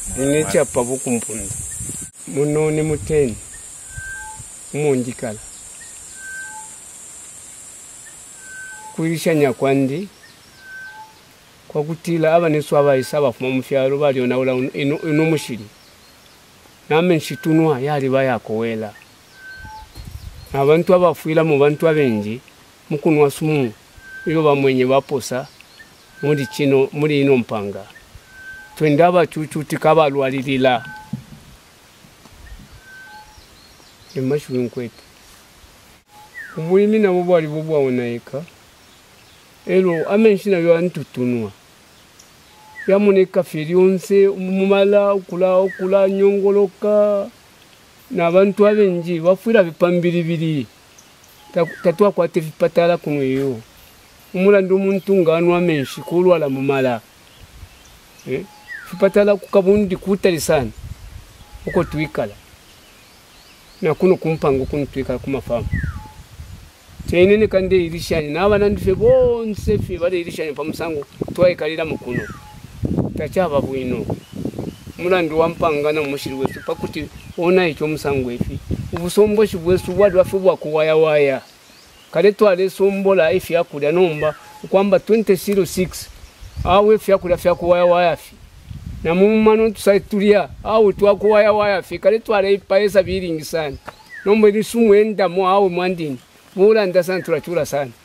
Nicha pabu kumpunda. Muno ni muteni. Munjikala. Kuirisha nyakwandi. Kwa kutila aba niswaba isaba fuma mufyalo bali onaula inumushiri. Name nshitunwa yali bayakowela. Abantu abafuila mu bantu abenji mukunwa sumu iyo bamwenye baposa muri kino muri ino mpanga. Twende abacucuti kabalwalirira. Emashu nkwetu. Ubulimi nabo bwali bubwawoneka. Ero amenshina yo ntutunwa. Yamuneka ferionse mumala okula nyongoloka n'abantu abenji bafuira bipambiribiri tatwa kwate vipatala kuno yo umulando umuntu ngano amenshi kulwala mumala vipatala kukabundi kutali sana uko twikala na kuno kumpango kuno twikala kumafamu chenene kande irishani n'abana ndife bonse fe bale irishani pamusango twayikalira mukuno tachaba bwino mulando wampangana mushiri wetu pakuti ona icyo musango efi ubusombo shibwesu bwadwa fubwa kuwaya waya kale twale sombola efi yakulya nomba kwamba 2006 awe efi yakulya fya kuwaya waya fi na mumano tusaitulia awe twakuwaya waya fi kale twale ipaesa biringi sana nomba ilisumu enda mo awe mwandini bula ndasana tulachula sana